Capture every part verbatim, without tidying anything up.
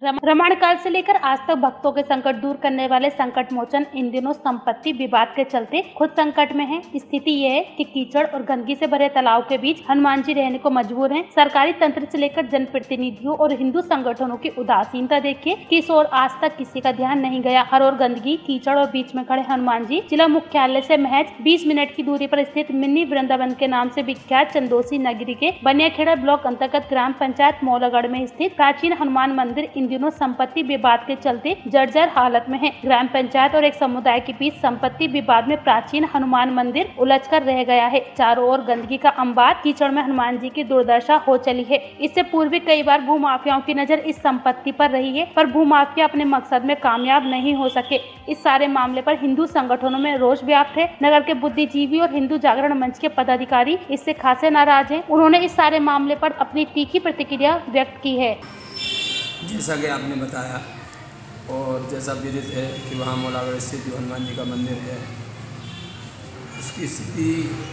रामायण काल से लेकर आज तक भक्तों के संकट दूर करने वाले संकट मोचन इन दिनों संपत्ति विवाद के चलते खुद संकट में है। स्थिति यह है कि कीचड़ और गंदगी से भरे तालाब के बीच हनुमान जी रहने को मजबूर हैं। सरकारी तंत्र से लेकर जनप्रतिनिधियों और हिंदू संगठनों की उदासीनता देखिए कि इस ओर आज तक किसी का ध्यान नहीं गया। हर ओर गंदगी, कीचड़ और बीच में खड़े हनुमान जी। जिला मुख्यालय से महज बीस मिनट की दूरी पर स्थित मिनी वृंदावन के नाम से विख्यात चंदोसी नगरी के बनियाखेड़ा ब्लॉक अंतर्गत ग्राम पंचायत मौलागढ़ में स्थित प्राचीन हनुमान मंदिर इन दिनों संपत्ति विवाद के चलते जर्जर हालत में है। ग्राम पंचायत और एक समुदाय के बीच संपत्ति विवाद में प्राचीन हनुमान मंदिर उलझकर रह गया है। चारों ओर गंदगी का अंबार, कीचड़ में हनुमान जी की दुर्दशा हो चली है। इससे पूर्व भी कई बार भूमाफियाओं की नजर इस संपत्ति पर रही है, पर भूमाफिया अपने मकसद में कामयाब नहीं हो सके। इस सारे मामले पर हिंदू संगठनों में रोष व्याप्त है। नगर के बुद्धिजीवी और हिंदू जागरण मंच के पदाधिकारी इससे खासे नाराज हैं। उन्होंने इस सारे मामले पर अपनी तीखी प्रतिक्रिया व्यक्त की है। जैसा कि आपने बताया और जैसा विदित है कि वहाँ मौलागढ़ स्थित जो हनुमान जी का मंदिर है उसकी स्थिति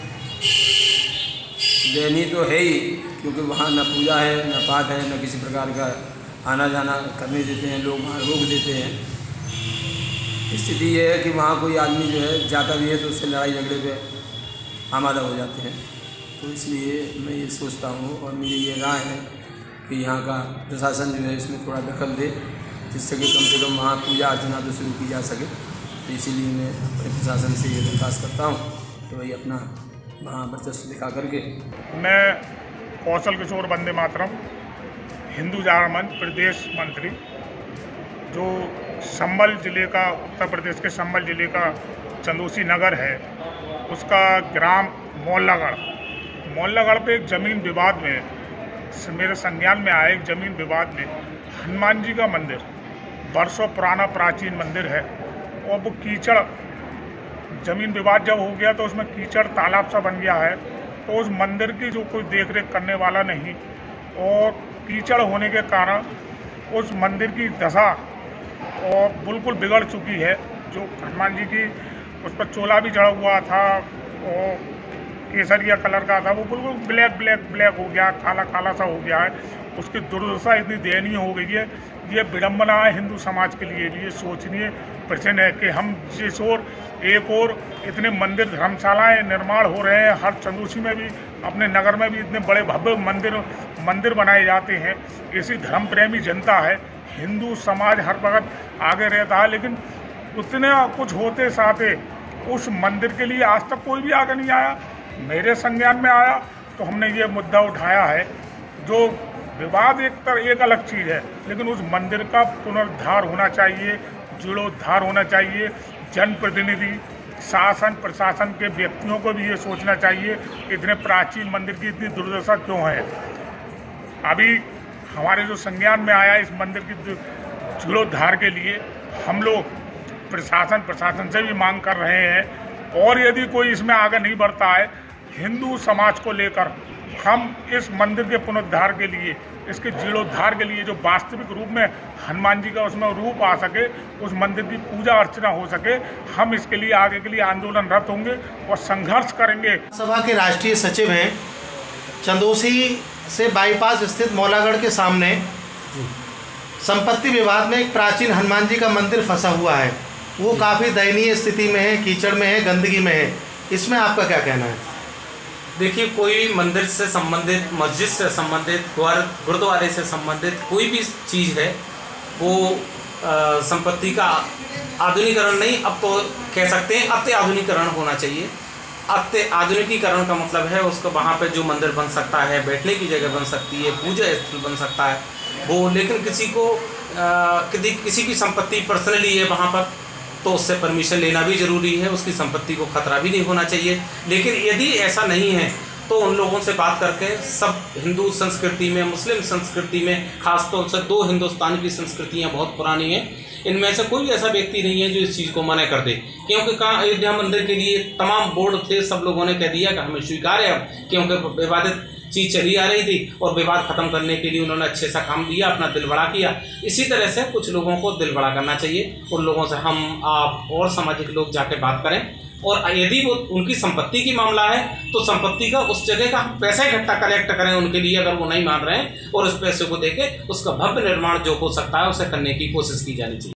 दयनीय तो है ही, क्योंकि वहाँ न पूजा है, न पाठ है, न किसी प्रकार का आना जाना करने देते हैं, लोग वहाँ रोक देते हैं। स्थिति ये है कि वहाँ कोई आदमी जो है जाता भी है तो उससे लड़ाई झगड़े पे आमादा हो जाते हैं। तो इसलिए मैं ये सोचता हूँ और मेरी ये राय है कि यहाँ का प्रशासन जो है इसमें थोड़ा दखल दे, जिससे कि कम से कम वहाँ पूजा अर्चना तो शुरू की जा सके। तो इसीलिए मैं अपने प्रशासन से ये दरख्वास्त करता हूँ कि वही अपना वहाँ वर्चस्व दिखा करके। मैं कौशल किशोर वंदे मातरम, हिंदू जागरण मंच प्रदेश मंत्री, जो संबल जिले का, उत्तर प्रदेश के संबल जिले का चंदोसी नगर है, उसका ग्राम मौलागढ़ मौलागढ़ पे एक ज़मीन विवाद में मेरे संज्ञान में आए एक जमीन विवाद में हनुमान जी का मंदिर वर्षों पुराना प्राचीन मंदिर है और वो कीचड़, जमीन विवाद जब हो गया तो उसमें कीचड़ तालाब सा बन गया है। तो उस मंदिर की जो कोई देख रेख करने वाला नहीं और कीचड़ होने के कारण उस मंदिर की दशा और बिल्कुल बिगड़ चुकी है। जो हनुमान जी की उस पर चोला भी चढ़ा हुआ था और केसरिया कलर का था, वो बिल्कुल ब्लैक ब्लैक ब्लैक हो गया, काला काला सा हो गया है। उसकी दुर्दशा इतनी दयनीय हो गई है। ये विडम्बना है हिंदू समाज के लिए भी, ये सोचनीय प्रश्न है कि हम जिस ओर एक और इतने मंदिर धर्मशालाएं निर्माण हो रहे हैं, हर चंदोसी में भी, अपने नगर में भी इतने बड़े भव्य मंदिर मंदिर बनाए जाते हैं। ऐसी धर्म प्रेमी जनता है, हिंदू समाज हर वक्त आगे रहता है, लेकिन उतने कुछ होते साथे उस मंदिर के लिए आज तक कोई भी आगे नहीं आया। मेरे संज्ञान में आया तो हमने ये मुद्दा उठाया है। जो विवाद एक तर एक अलग चीज़ है, लेकिन उस मंदिर का पुनरुद्धार होना चाहिए, जीर्णोद्धार होना चाहिए। जनप्रतिनिधि, शासन प्रशासन के व्यक्तियों को भी ये सोचना चाहिए कि इतने प्राचीन मंदिर की इतनी दुर्दशा क्यों है। अभी हमारे जो संज्ञान में आया इस मंदिर की जीर्णोद्धार के लिए हम लोग प्रशासन प्रशासन से भी मांग कर रहे हैं। और यदि कोई इसमें आगे नहीं बढ़ता है, हिंदू समाज को लेकर हम इस मंदिर के पुनरुद्धार के लिए, इसके जीर्णोद्धार के लिए, जो वास्तविक रूप में हनुमान जी का उसमें रूप आ सके, उस मंदिर की पूजा अर्चना हो सके, हम इसके लिए आगे के लिए आंदोलनरत होंगे और संघर्ष करेंगे। सभा के राष्ट्रीय सचिव हैं। चंदोसी से बाईपास स्थित मौलागढ़ के सामने संपत्ति विवाद में एक प्राचीन हनुमान जी का मंदिर फंसा हुआ है। वो काफ़ी दयनीय स्थिति में है, कीचड़ में है, गंदगी में है। इसमें आपका क्या कहना है? देखिए, कोई मंदिर से संबंधित, मस्जिद से संबंधित, गुरुद्वारे से संबंधित कोई भी चीज़ है, वो संपत्ति का आधुनिकीकरण नहीं, अब तो कह सकते हैं अत्य आधुनिकीकरण होना चाहिए। अत्य आधुनिकीकरण का मतलब है उसको वहाँ पे जो मंदिर बन सकता है, बैठने की जगह बन सकती है, पूजा स्थल बन सकता है वो, लेकिन किसी को यदि किसी की संपत्ति पर्सनली है वहाँ पर तो उससे परमिशन लेना भी ज़रूरी है, उसकी संपत्ति को खतरा भी नहीं होना चाहिए। लेकिन यदि ऐसा नहीं है तो उन लोगों से बात करके, सब हिंदू संस्कृति में, मुस्लिम संस्कृति में, खासतौर से दो हिंदुस्तान की संस्कृतियां बहुत पुरानी हैं, इनमें से कोई ऐसा व्यक्ति नहीं है जो इस चीज़ को मना कर दे। क्योंकि कहाँ अयोध्या मंदिर के लिए तमाम बोर्ड थे, सब लोगों ने कह दिया कि हमें स्वीकार है अब, क्योंकि विवादित चीज़ चली आ रही थी और विवाद खत्म करने के लिए उन्होंने अच्छे सा काम दिया, अपना दिल बड़ा किया। इसी तरह से कुछ लोगों को दिल बड़ा करना चाहिए। उन लोगों से हम, आप और सामाजिक लोग जाके बात करें और यदि वो उनकी संपत्ति की मामला है तो संपत्ति का उस जगह का पैसा इकट्ठा कलेक्ट करें उनके लिए, अगर वो नहीं मान रहे हैं, और उस पैसे को देके उसका भव्य निर्माण जो हो सकता है उसे करने की कोशिश की जानी चाहिए।